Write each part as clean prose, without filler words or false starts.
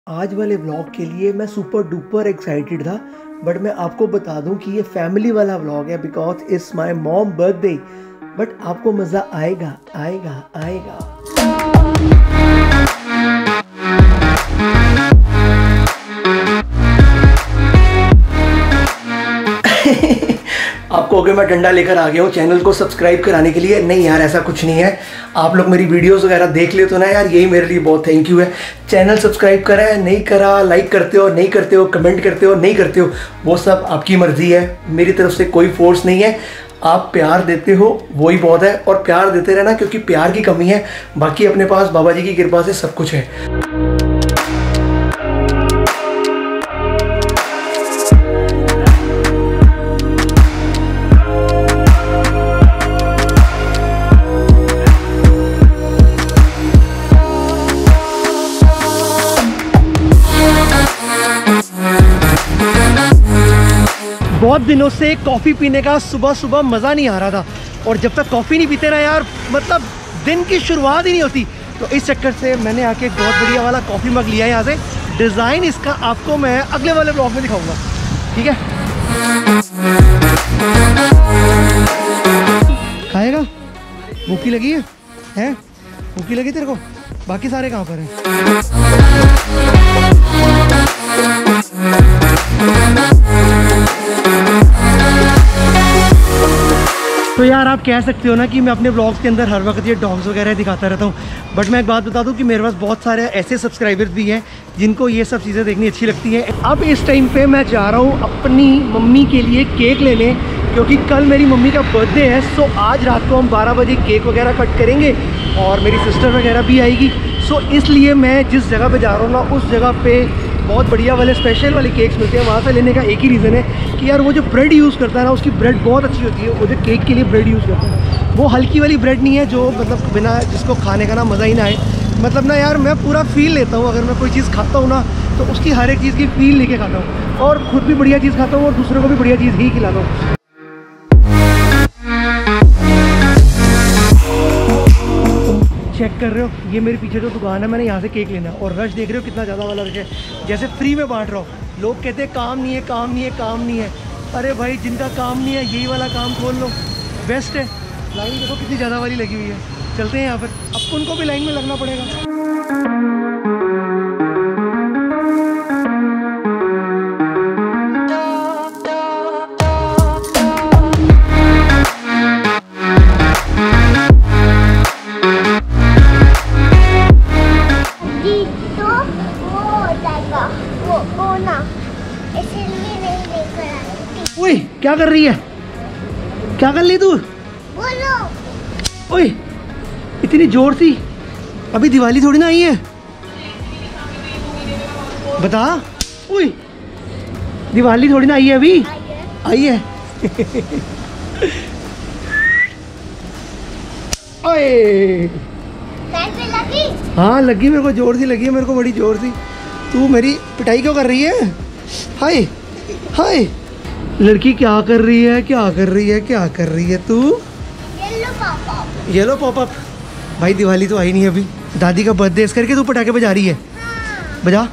आज वाले व्लॉग के लिए मैं सुपर डुपर एक्साइटेड था, बट मैं आपको बता दूं कि ये फैमिली वाला व्लॉग है because it's my mom birthday. But आपको मज़ा आएगा आएगा आएगा। आपको अगर मैं डंडा लेकर आ गया हूँ चैनल को सब्सक्राइब कराने के लिए, नहीं यार ऐसा कुछ नहीं है। आप लोग मेरी वीडियोस वगैरह देख ले तो ना यार, यही मेरे लिए बहुत थैंक यू है। चैनल सब्सक्राइब करा है नहीं करा, लाइक करते हो नहीं करते हो, कमेंट करते हो नहीं करते हो, वो सब आपकी मर्जी है। मेरी तरफ से कोई फोर्स नहीं है। आप प्यार देते हो वही बहुत है, और प्यार देते रहना क्योंकि प्यार की कमी है। बाकी अपने पास बाबा जी की कृपा से सब कुछ है। बहुत दिनों से कॉफ़ी पीने का सुबह सुबह मज़ा नहीं आ रहा था, और जब तक कॉफ़ी नहीं पीते ना यार, मतलब दिन की शुरुआत ही नहीं होती। तो इस चक्कर से मैंने आके एक बहुत बढ़िया वाला कॉफ़ी मग लिया है यहाँ से। डिज़ाइन इसका आपको मैं अगले वाले ब्लॉग में दिखाऊंगा, ठीक है? खाएगा? भूखी लगी है? हैं? भूखी लगी तेरे को? बाकी सारे कहाँ पर हैं? तो यार आप कह सकते हो ना कि मैं अपने ब्लॉग्स के अंदर हर वक्त ये डॉग्स वगैरह दिखाता रहता हूँ, बट मैं एक बात बता दूँ कि मेरे पास बहुत सारे ऐसे सब्सक्राइबर्स भी हैं जिनको ये सब चीज़ें देखनी अच्छी लगती हैं। अब इस टाइम पे मैं जा रहा हूँ अपनी मम्मी के लिए केक लेने, क्योंकि कल मेरी मम्मी का बर्थडे है। सो आज रात को हम 12 बजे केक वगैरह कट करेंगे और मेरी सिस्टर वगैरह भी आएगी। सो इसलिए मैं जिस जगह पे जा रहा हूँ ना, उस जगह पे बहुत बढ़िया वाले स्पेशल वाले केक्स मिलते हैं। वहाँ से लेने का एक ही रीज़न है कि यार वो जो ब्रेड यूज़ करता है ना, उसकी ब्रेड बहुत अच्छी होती है। वो जो केक के लिए ब्रेड यूज़ करता है वो हल्की वाली ब्रेड नहीं है जो मतलब बिना जिसको खाने का ना मज़ा ही ना आए। मतलब ना यार मैं पूरा फील लेता हूँ, अगर मैं कोई चीज़ खाता हूँ ना तो उसकी हर एक चीज़ की फील लेके खाता हूँ, और खुद भी बढ़िया चीज़ खाता हूँ और दूसरों को भी बढ़िया चीज़ ही खिलाता हूँ। चेक कर रहे हो, ये मेरे पीछे जो दुकान है, मैंने यहाँ से केक लेना है, और रश देख रहे हो कितना ज़्यादा वाला रश है। जैसे फ्री में बांट रहा हूँ। लोग कहते हैं काम नहीं है काम नहीं है काम नहीं है। अरे भाई जिनका काम नहीं है यही वाला काम खोल लो, बेस्ट है। लाइन देखो कितनी ज़्यादा वाली लगी हुई है। चलते हैं यहाँ पर, अब उनको भी लाइन में लगना पड़ेगा। ओए क्या कर रही है? क्या कर ली तू? बोलो। ओए इतनी जोर सी, अभी दिवाली थोड़ी ना आई है, बता। ओए दिवाली थोड़ी ना आई है, अभी आई है। ओए लगी? हाँ लगी, मेरे को जोर सी लगी है, मेरे को बड़ी जोर सी। तू मेरी पिटाई क्यों कर रही है? हाय हाय, लड़की क्या कर रही है क्या कर रही है क्या कर रही है तू? Yellow pop up. भाई दिवाली तो आई नहीं अभी, दादी का बर्थडे इस करके तू पटाखे बजा रही है? बजा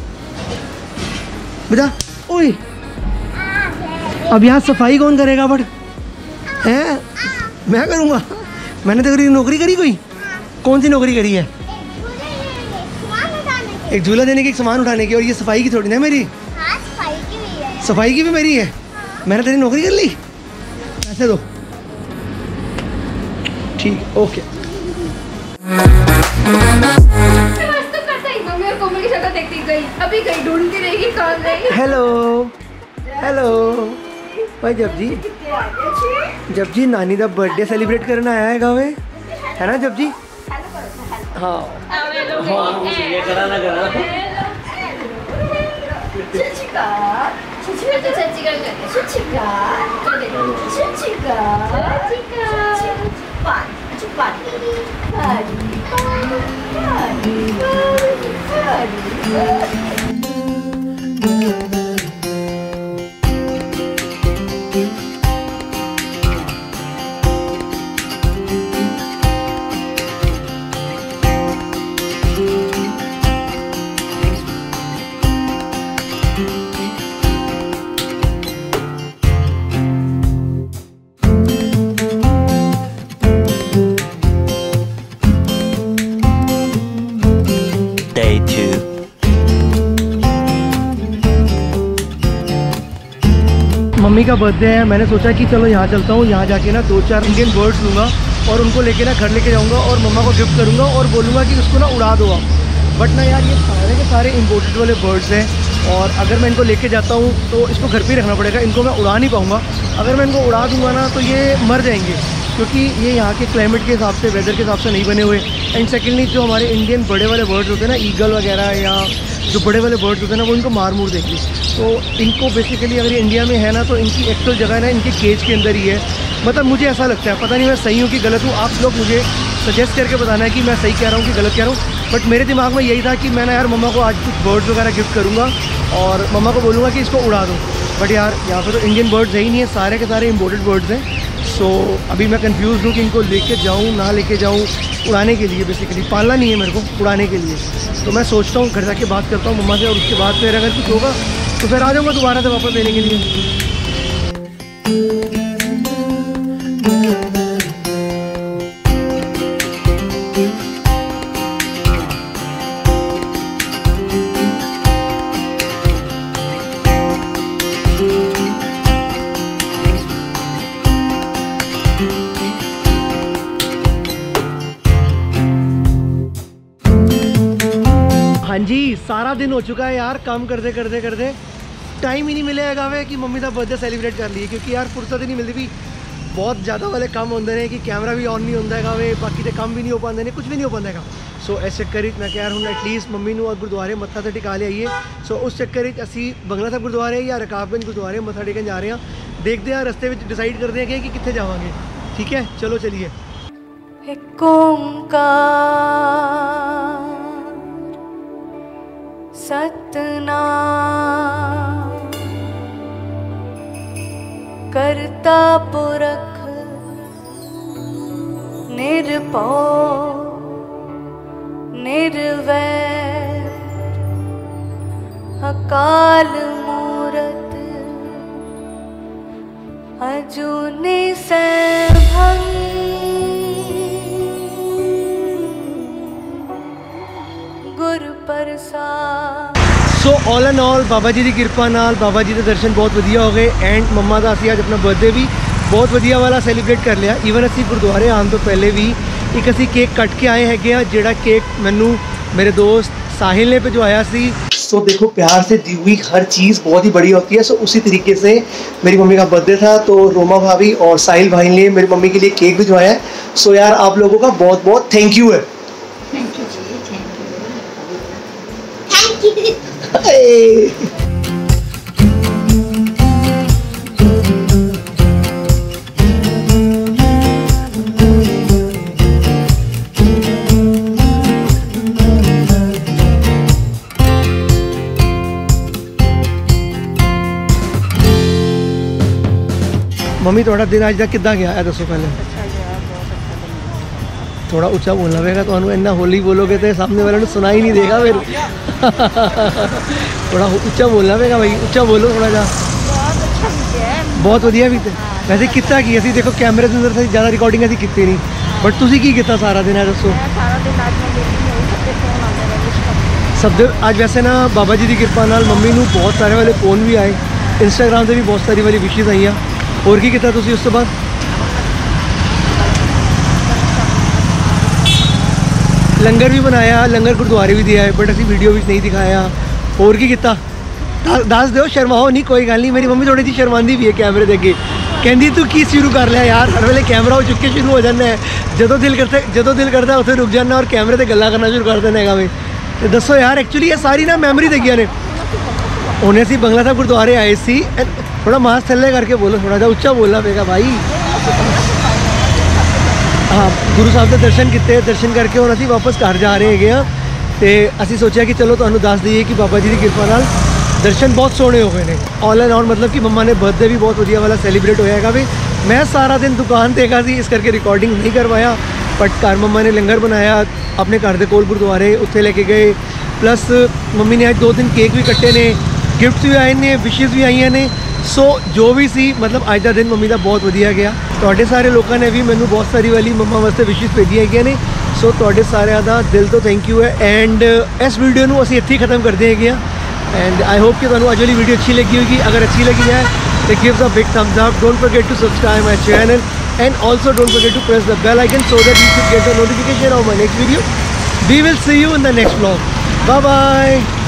बजा। ओए अब यहाँ सफाई कौन करेगा? बट है मैं करूँगा? मैंने तो नौकरी करी कोई? कौन सी नौकरी करी है? एक झूला देने की, एक सामान उठाने की, और ये सफाई की थोड़ी ना मेरी। सफाई की भी मेरी है। मैंने तेरी नौकरी कर ली? पैसे दो। ठीक ओके। हेलो हेलो भाई जब जी नानी का बर्थडे सेलिब्रेट करना आया है गाँव में, है ना जब जी? हाँ मम्मी का बर्थडे है, मैंने सोचा कि चलो यहाँ चलता हूँ, यहाँ जाके ना 2-4 इंडियन बर्ड्स लूँगा और उनको लेके ना घर लेके जाऊँगा और मम्मा को गिफ्ट करूँगा और बोलूँगा कि उसको ना उड़ा दो आप। बट ना यार, ये सारे के सारे इम्पोर्टेड वाले बर्ड्स हैं और अगर मैं इनको लेके जाता हूँ तो इसको घर पे ही रखना पड़ेगा, इनको मैं उड़ा नहीं पाऊँगा। अगर मैं इनको उड़ा दूँगा ना तो ये मर जाएंगे, क्योंकि ये यहाँ के क्लाइमेट के हिसाब से, वेदर के हिसाब से नहीं बने हुए। एंड सेकेंडली जो हमारे इंडियन बड़े वाले बर्ड्स होते हैं ना, ईगल वगैरह या जो बड़े वाले बर्ड्स होते हैं ना, वो इनको मार मूर देंगे। तो इनको बेसिकली अगर ये इंडिया में है ना, तो इनकी एक्चुअल जगह है ना इनके केज के अंदर ही है। मतलब मुझे ऐसा लगता है, पता नहीं मैं सही हूँ कि गलत हूँ, आप लोग मुझे सजेस्ट करके बताना है कि मैं सही कह रहा हूँ कि गलत कह रहा हूँ। बट मेरे दिमाग में यही था कि मैं ना यार मम्मा को आज कुछ बर्ड्स वगैरह गिफ्ट करूँगा और मम्मा को बोलूँगा कि इसको उड़ा दो। बट यार यहाँ पर तो इंडियन बर्ड्स है ही नहीं है, सारे के सारे इम्पोर्टेड बर्ड्स हैं। सो अभी मैं कंफ्यूज हूँ कि इनको लेके जाऊँ ना लेके जाऊँ, उड़ाने के लिए बेसिकली, पालना नहीं है मेरे को, उड़ाने के लिए। तो मैं सोचता हूँ घर जाके बात करता हूँ मम्मा से और उसके बाद फिर अगर कुछ होगा तो फिर आ जाऊँगा दोबारा से वापस लेने के लिए। हाँ जी, सारा दिन हो चुका है यार, काम करते करते करते टाइम ही नहीं मिलेगा वे कि मम्मी का बर्थडे सेलिब्रेट कर लिए, क्योंकि यार फुर्सत ही नहीं मिलती भी। बहुत ज़्यादा वाले काम होंगे ने कि कैमरा भी ऑन नहीं होता है वे, बाकी तो काम भी नहीं हो पाते ने, कुछ भी नहीं हो पाता है। सो इस चक्कर मैं कह रहा हूँ एटलीस्ट मम्मी नू गुरुद्वारे मत्था तो टिका लियाइए। सो उस चक्कर असी बंगला साहब गुरुद्वारे या रकाबगंज गुरुद्वारे मत्था टेकन जा रहे हैं। देखते हैं रस्ते में डिसाइड करते हैं कि कितने जावांगे। ठीक है, चलो चलिए। सतनाम करता पुरख निर्भय निर्वैर अकाल मूरत अजूनी सैभं गुरु प्रसाद। सो ऑल एंड ऑल बाबा जी की कृपा नाल बाबा जी के दर्शन बहुत वधिया हो गए एंड मम्मा का असी अज अपना बर्थडे भी बहुत वधिया वाला सैलीब्रेट कर लिया। ईवन असी गुरुद्वारे आने तो पहले भी एक असी केक कट के आए हैं, जोड़ा केक मैनू मेरे दोस्त साहिल ने भिजवाया सी। सो देखो, प्यार से दी हुई हर चीज़ बहुत ही बड़ी होती है। सो उसी तरीके से मेरी मम्मी का बर्थडे था तो रोमा भाभी और साहिल भाई ने मेरी मम्मी के लिए केक भिजवाया है। सो यार आप लोगों का बहुत बहुत थैंक यू है। थैंक यू जी, थैंक यू। मम्मी थोड़ा दिन अज तक किदा गया है दसो पहले। थोड़ा ऊंचा बोलना पड़ेगा, तो इन्ना होली बोलोगे तो सामने वाले सुना ही नहीं देगा फिर। थोड़ा ऊंचा बोलना पड़ेगा भाई, ऊंचा बोलो थोड़ा जा। बहुत वधिया भी थे वैसे कितना की असी देखो कैमरे के अंदर से ज़्यादा रिकॉर्डिंग अभी की नहीं, बट तुसी की किया सारा दिन है दसो। सब अज वैसे ना बाबा जी की कृपा नाल मम्मी नू बहुत सारे वाले फोन भी आए, इंस्टाग्राम से भी बहुत सारी वाली विशेज़ आई। और की किया तुसी उस तो बाद? लंगर भी बनाया, लंगर गुरुद्वारे भी दिया है, बट असी वीडियो भी नहीं दिखाया। और की किया दस दो, शर्माओ नहीं, कोई गल नहीं। मेरी मम्मी थोड़ी जी शर्मांदी भी है कैमरे के अगे, कहती तू की शुरू कर लिया यार, हर वेले कैमरा हो चुके शुरू हो जाना है। जो दिल करता उत्थे रुक जाना और कैमरे से गल्लां करना शुरू कर देना है। तो दसो यार, एक्चुअली ये सारी ना मैमरी दगिया ने। उन्हें असी बंगला साहब गुरुद्वारे आए सी, थोड़ा मास्क थल्ले करके बोलो, थोड़ा जा उच्चा बोलना पेगा भाई। हाँ, गुरु साहब के दर्शन किए, दर्शन करके और असी वापस घर जा रहे हैं। तो असी सोचा कि चलो तुहानू दस दईए कि बाबा जी की कृपा नाल दर्शन बहुत सोहने हो गए हैं। ऑल एंड ऑल मतलब कि मम्मा ने बर्थडे भी बहुत वधिया वाला सैलीब्रेट होया भी। मैं सारा दिन दुकान ते हैगा सी, इस करके रिकॉर्डिंग नहीं करवाया, बट घर मम्मा ने लंगर बनाया अपने घर के कोल गुरुद्वारे, उत्थे लेके गए। प्लस मम्मी ने आज 2 दिन केक भी कट्टे ने, गिफ्ट भी आए ने, विशेज़ भी आई ने। सो जो भी सी मतलब अज का दिन मम्मी का बहुत वधिया गया। तुहाडे सारे लोगों ने भी मैनू बहुत सारी वाली मम्मा वास्ते विशेज़ भेजिया है। सो तुहाडे सारिਆਂ ਦਾ दिल तो थैंक यू है। एंड इस वीडियो को असीं इत्थे ही खत्म करते हैं। एंड आई होप कि तुहानू अज वाली वीडियो अच्छी लगी होगी। अगर अच्छी लगी है तो give a big thumbs up, don't forget to subscribe my channel and also don't forget to press the bell icon so that you should get the notification of my next video. We will see you in the next vlog. Bye bye.